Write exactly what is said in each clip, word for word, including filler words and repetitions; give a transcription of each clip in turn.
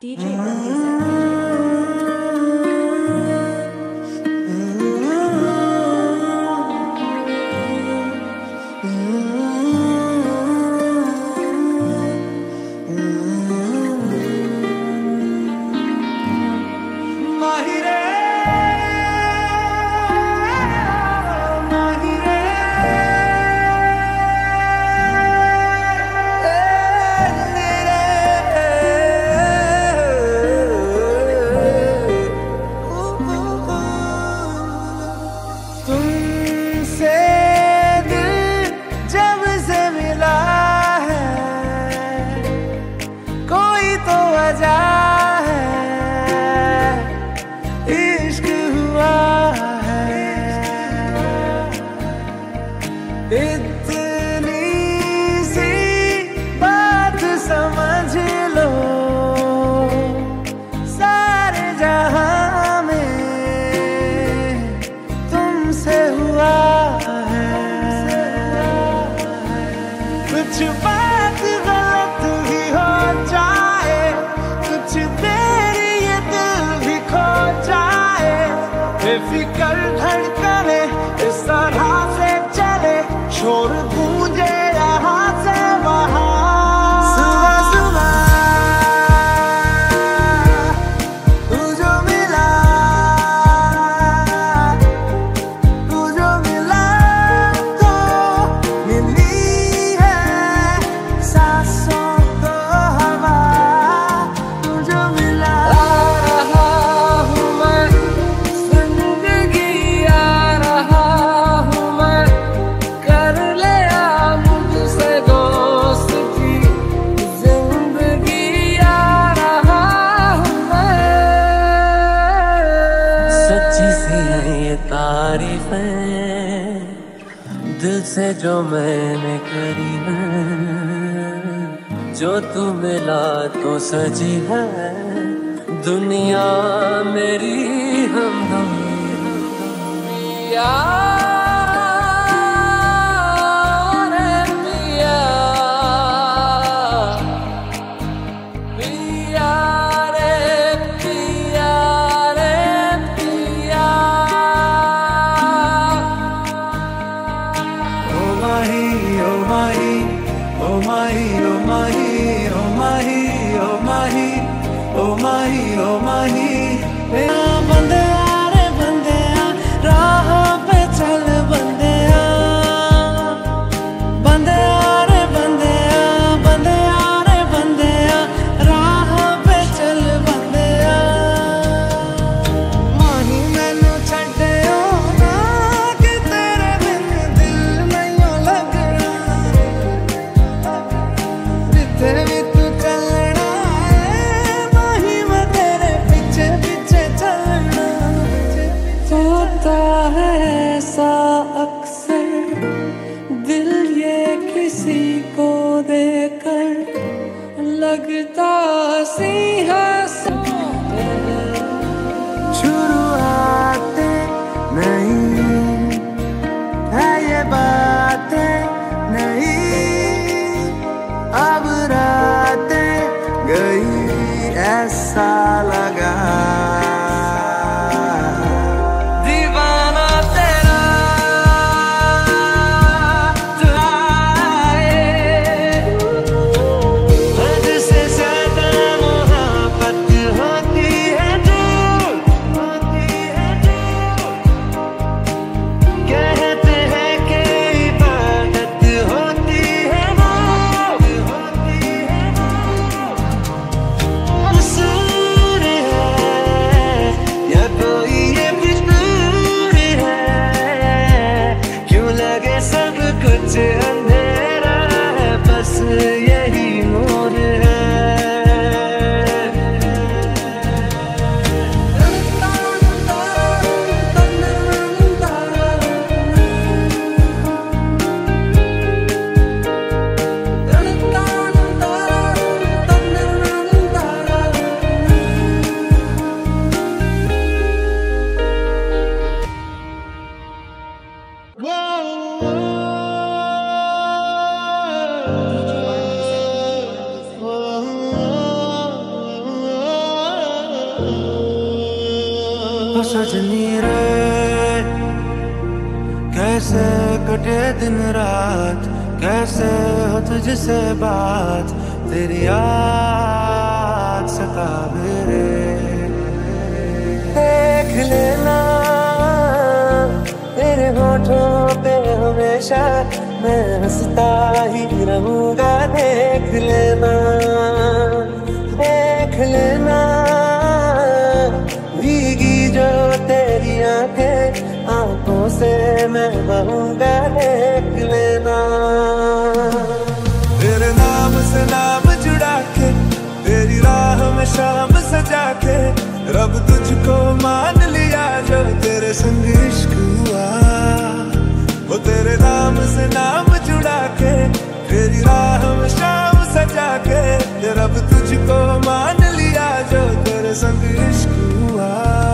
D J Bandit. इतनी सी बात समझ लो, सारे जहां में तुमसे हुआ है। कुछ बात गलत ही हो जाए, कुछ देर ये दिल भी खो जाए, बेफिक्र धड़कने इस तरह से चले, शोर गूंजे यहाँ से वहाँ। सुबह सुबह तू जो मिला, तू जो मिला तो मिली है सांसों को हवा। तू जो मिला आ रहा हूँ मैं, जिंदगी आ रहा हूँ मैं, कर ले आ मुझसे दोस्ती, जिंदगी आ रहा हूँ मैं। सच्ची सी है ये तारीफें दिल से जो मैंने करी है, जो तू मिला तो सजी है दुनिया मेरी हमदम। Oh mahi, oh mahi, oh mahi, oh mahi, oh mahi, oh mahi, बंदे आ रे बंदे आ, राह पे चल बंदे आ, बंदे आ रे बंदे आ, बंदे आ रे बंदे आ, राह पे चल बंदे आ। माही मैनू छड्डियो ना कि तेरे बिन दिल नहीं लगना, जिथे भी तू चलना है माही मैं तेरे पीछे पीछे चलना। होता है ऐसा अक्सर दिल ये किसी को देकर लगता सी है शुरुआतें नहीं है ये बातें नहीं, अब रातें गई ऐसा लगा। दीवाना तेरा तू आए, हद से ज्यादा मोहब्बत होती है जो, होती है जो, कहते हैं कि इबादत होती है वो, होती है वो। ओ सजनी रे कैसे कटे दिन रात, कैसे हो तुझसे बात, तेरी याद सतावे रे। देख लेना तेरे होठों पे हमेशा मैं हंसता ही रहूंगा। देख लेना देख लेना भीगी जो तेरी आंखें, आंखों से मैं बहूंगा। देख लेना तेरे नाम से नाम जुड़ा के, तेरी राह में शाम सजा के, रब तुझको मान लिया जो तेरे संग इश्क हुआ। वो तेरे नाम से नाम जुड़ा के, तेरी राह में शाम सजा के, रब तुझको मान लिया जो तेरे संग इश्क हुआ।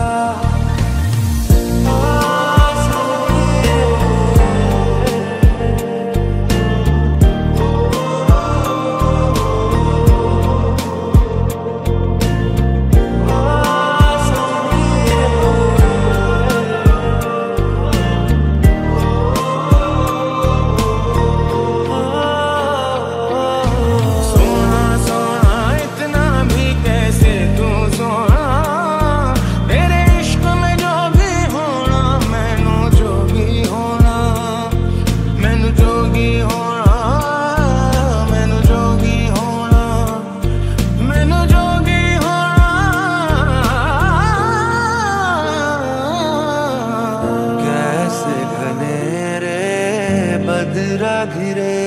बदरा घिरे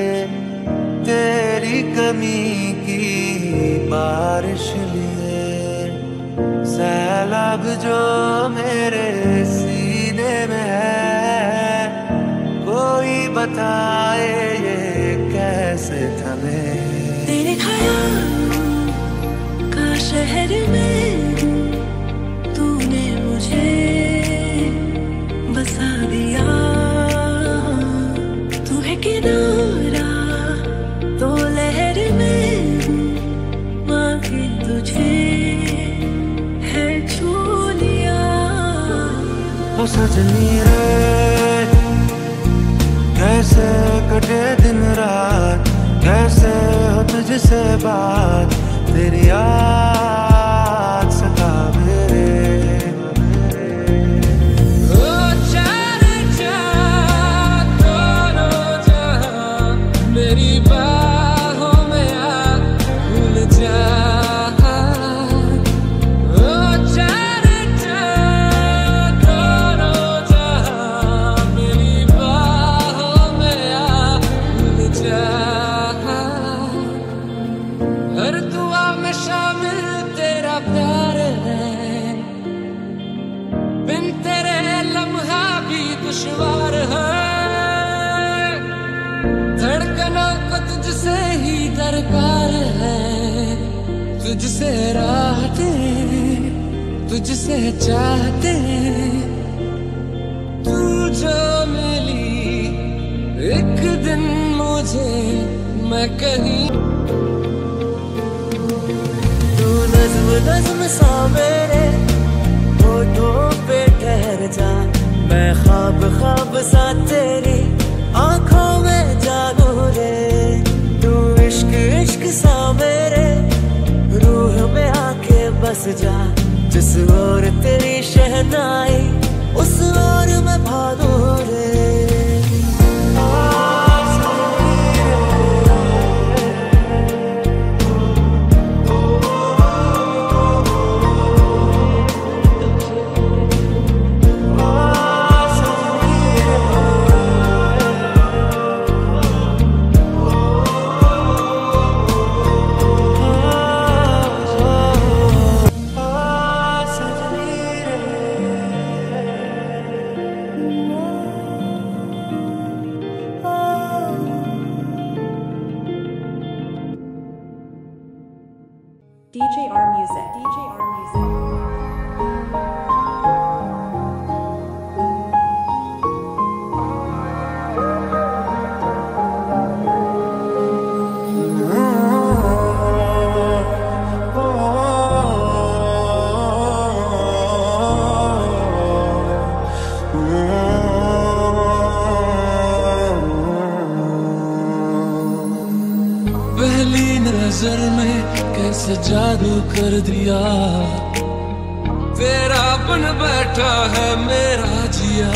तेरी कमी की बारिश लिए, सैलाब जो मेरे सीने में है, कोई बताए ये कैसे थमे। तेरे ख्याल का शहर में तूने मुझे बसा दिया। किनारा तो लहर में आके तुझे है छू लिया। ओ सजनी रे कैसे कटे दिन रात, कैसे हो तुझसे बात, तेरी याद सतावे रे। दुश्वार है धड़कनों को तुझसे ही दरकार है, तुझसे राहते तुझसे चाहते। तू जो मिली एक दिन मुझे, मैं कहीं तू नज़्म नज़्म सा मेरे होठों पे ठहर जा, मैं ख्वाब ख्वाब सा तेरी आंखों में जागू रे। तू इश्क इश्क सा मेरे रूह में आके बस जा, जिस ओर तेरी शहनाई उस ओर मैं भागू रे। D J R Music. D J R Music. जादू कर दिया, तेरा बन बैठा है मेरा जिया।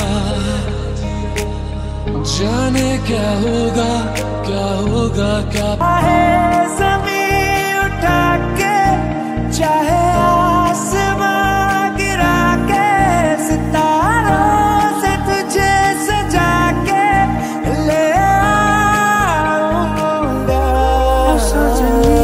जाने क्या होगा क्या होगा क्या। चाहे ज़मीं उठा के, चाहे आसमां गिरा के, सितारों से तुझे सजा के ले आऊंगा। सजनी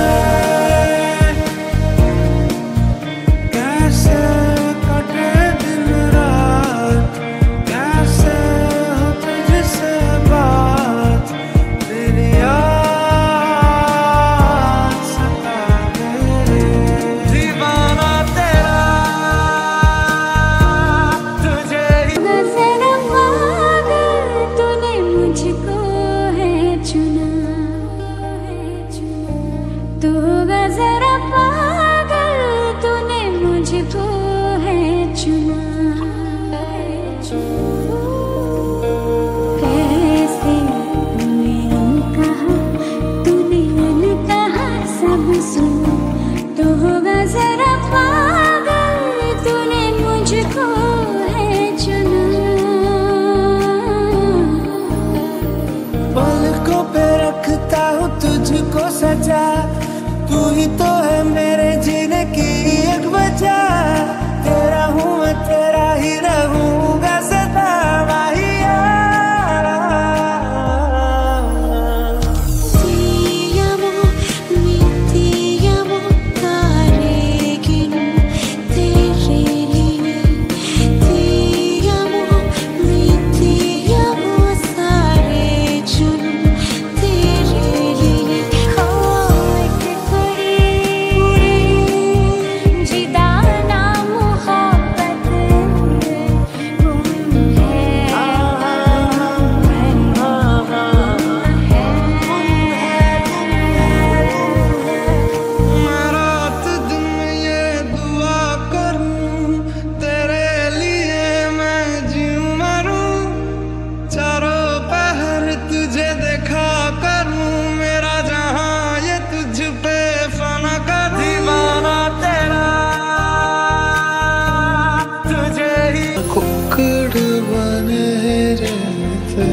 कैसे कटे दिन रात, कैसे हो तुझसे बात, तेरी याद सतावे। दीवाना तेरा तुझे ही। नजर पागल तूने मुझको है चुना, तू गजर पागल तूने मुझको है चुना। कैसे तूने कहा, तूने कहा सब सुना, तू गजर पागल तूने मुझको है चुना। पलकों पे रखता हूँ तुझको सजा, तू ही तो है मेरे जीने की एक वजह। तेरा हूँ मैं, तेरा ही रहूंगा सदा माहिया। Ti amo, mi ti amo, तारे गिनूं तेरे लिए। Ti amo, mi ti amo, सारे चुनूं तेरे लिए। हो एक कोई जिदाना मोहब्बत गुम है, मैं रात दिन ये दुआ करूं, तेरे लिए मैं जीऊं मरूं, चारों पहर तुझे देखा करूं, मेरा जहां ये तुझ पे फना करूं। दीवाना तेरा तुझे ही। कुक्कड़ बने रहते,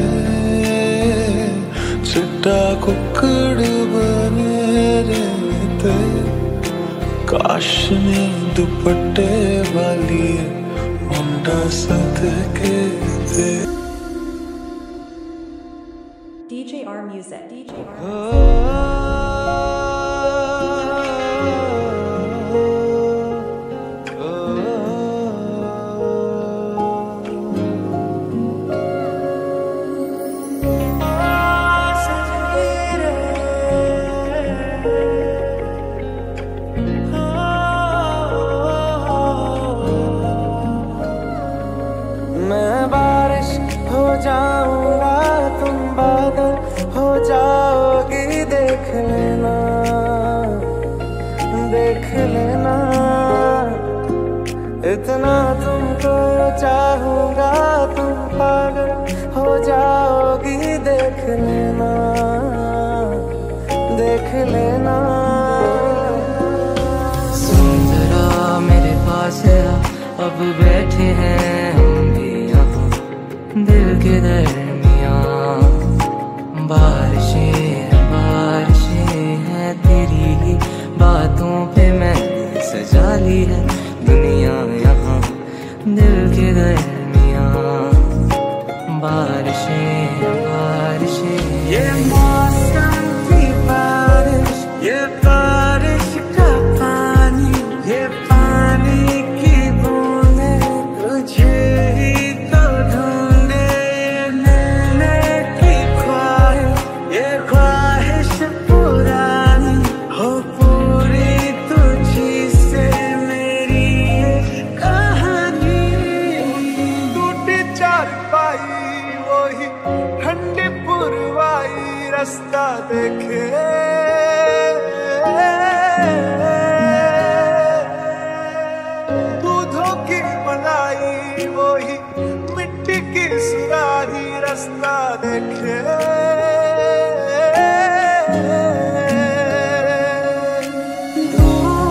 चिट्टा कुक्कड़ बने रहते, काश ने दुपट्टे वाली मुंडा सदके थे। D J R Music. D J R Music. मैं बारिश हो जाऊंगा, तुम बादल हो जाओगी, देख लेना देख लेना। इतना तुमको चाहूंगा, तुम पागल हो जाओगी, देख लेना देख लेना। सुन जरा मेरे पास आ, अब बैठे हैं हम भी यहाँ दिल के दरमियाँ। बारिशें बारिशें हैं तेरी ही बातों पे मैंने सजा ली है दुनिया यहाँ दिल के दरमियाँ। बारिशें बारिशें ये मौसम की बारिश, ये बारिश का पानी, ये पानी की बूंदें तुझे ही तो ढूंढे। ये मिलने की ख्वाहिश, ये ख्वाहिश पुरानी हो पूरी तुझी से मेरी ये कहानी। टूटी चारपाई वही ठंडी पुरवाई, रास्ता देखे दूधों की मलाई, वही मिट्टी की सुराही, रास्ता देखे। दूर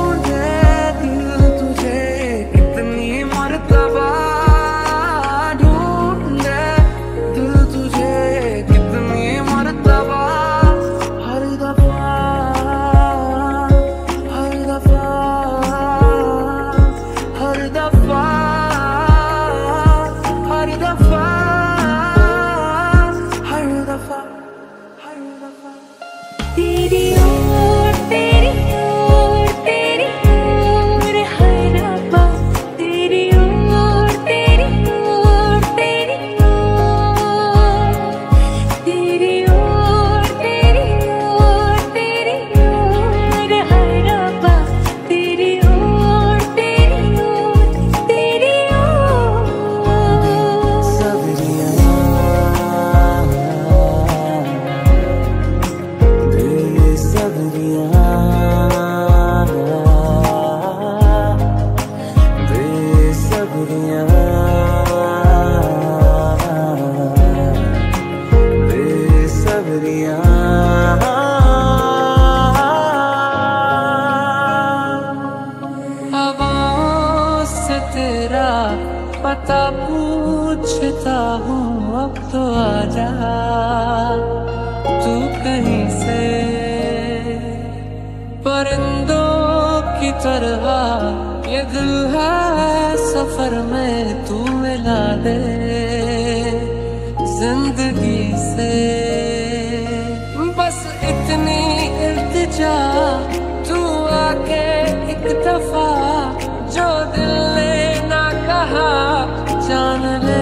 पता पूछता हूँ अब तो आजा तू कहीं से, परिंदों की तरह ये दिल है सफर में तू मिला दे जिंदगी से। बस इतनी इल्तिजा तू आके एक दफा जो दिल ने ना कहा जान ले।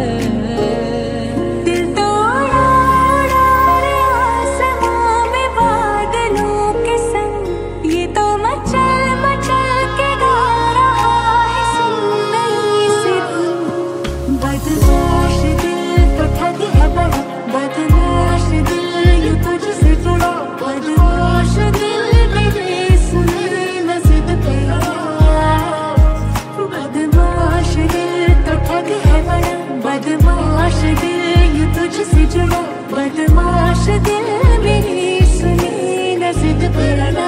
बदमाश दिल यूं तुझसे जुड़ा, बदमाश दिल मेरी सुनी न जिद करना।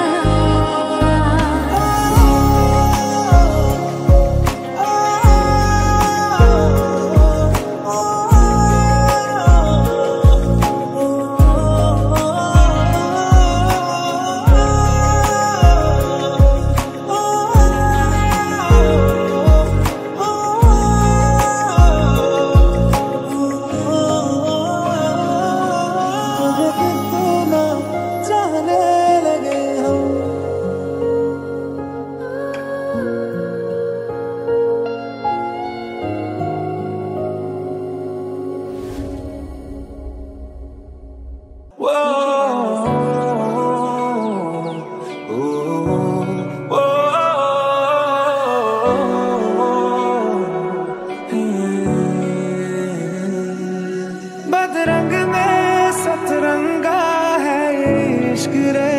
बदरंग में सतरंगा है ये इश्क रे,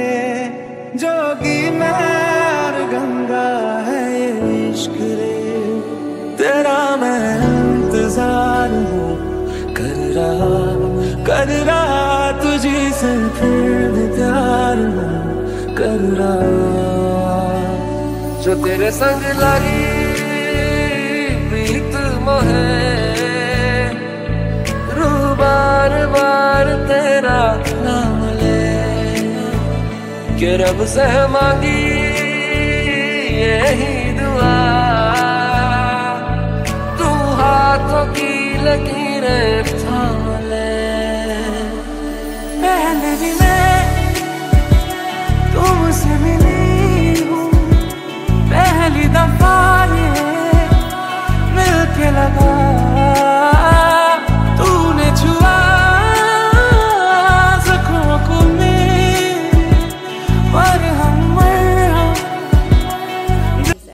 जोगी में और गंगा है ये इश्क रे। तेरा मैं इंतजार हूँ कर रहा कर रहा तुझी से फिर भी प्यार हूँ कर रहा। जो तेरे संग लगी प्रीत मोहे रू बार बार तेरा नाम ले के रब से मांगी यही दुआ, तू हाथों की लकीरें